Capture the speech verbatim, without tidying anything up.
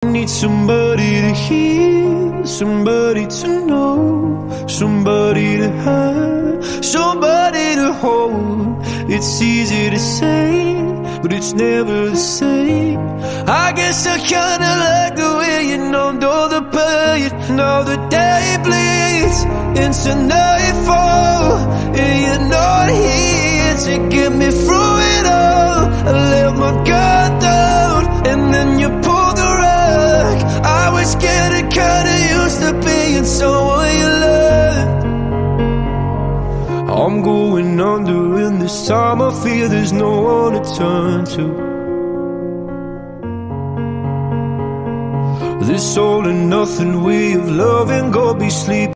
need somebody to hear, somebody to know, somebody to have, somebody to hold. It's easy to say, but it's never the same. I guess I kinda like the way you numbed all the pain. Now the day bleeds into nightfall, and you're not here to get me through it all. I let my guard down, and then you pulled the rug. I was getting kinda used to being someone you loved. I'm going under, and this time I fear there's no one to turn to. This all or nothing way of loving, go be sleeping.